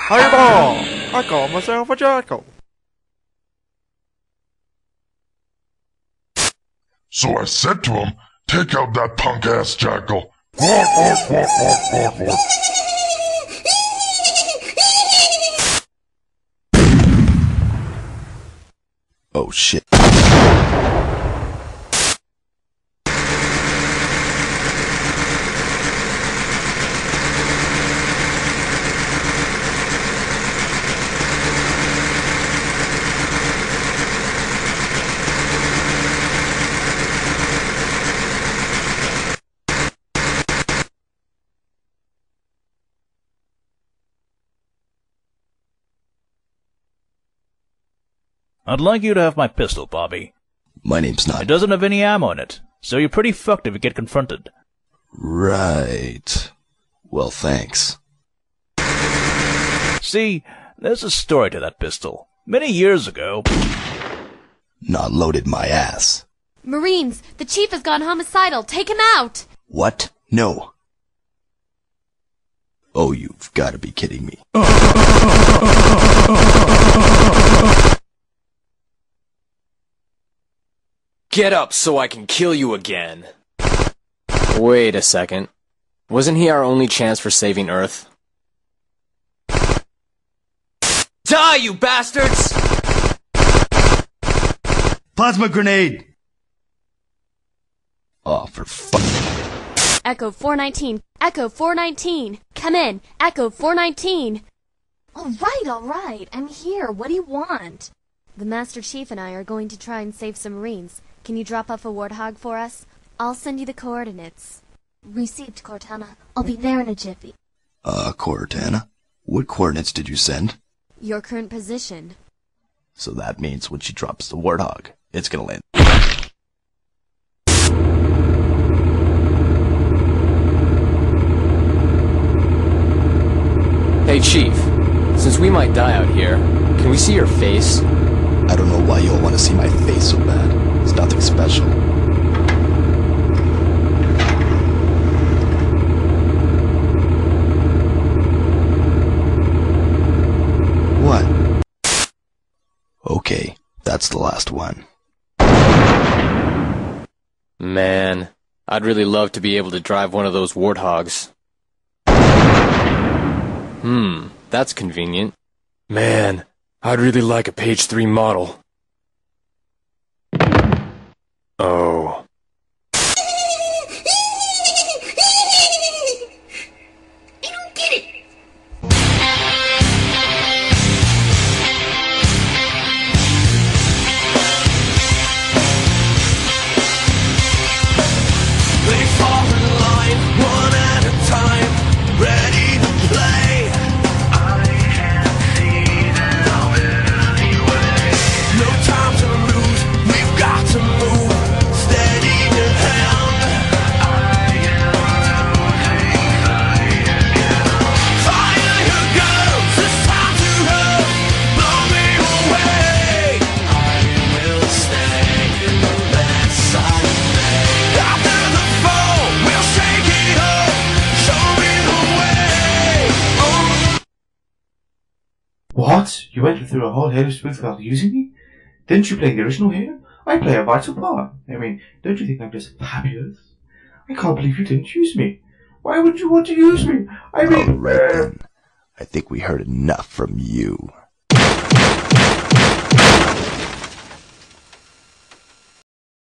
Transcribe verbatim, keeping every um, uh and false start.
Hey there! I got myself a jackal. So I said to him, take out that punk-ass jackal. Walk, walk, walk, walk, walk, walk. Oh shit. I'd like you to have my pistol, Bobby. My name's not... It doesn't have any ammo in it, so you're pretty fucked if you get confronted. Right. Well, thanks. See, there's a story to that pistol. Many years ago... Not loaded my ass. Marines, the chief has gone homicidal. Take him out! What? No. Oh, you've got to be kidding me. Get up so I can kill you again. Wait a second. Wasn't he our only chance for saving Earth? Die, you bastards! Plasma grenade! Oh, for fuck. Echo four nineteen. Echo four nineteen. Come in. Echo four nineteen. All right, all right. I'm here. What do you want? The Master Chief and I are going to try and save some Marines. Can you drop off a warthog for us? I'll send you the coordinates. Received, Cortana. I'll be there in a jiffy. Uh, Cortana? What coordinates did you send? Your current position. So that means when she drops the warthog, it's gonna land. Hey, Chief. Since we might die out here, can we see your face? I don't know why you'll want to see my face so bad. It's nothing special. What? Okay, that's the last one. Man, I'd really love to be able to drive one of those warthogs. Hmm, that's convenient. Man, I'd really like a page three model. Oh. I don't get it. They fall in line, one at a time, ready to play. I can't see them anyway. No time to lose, we've got to move. Steady your hand. I am losing sight again. Fire your guns, it's time to run. Blow me away. I will stay in the best side. After the fall, we'll shake it up. Show me the way. Oh. What? You went through a whole Halo spoof without using me? Didn't you play the original Halo? I play a vital part. I mean, don't you think I'm just fabulous? I can't believe you didn't use me. Why would you want to use me? I mean... Alright then. I think we heard enough from you.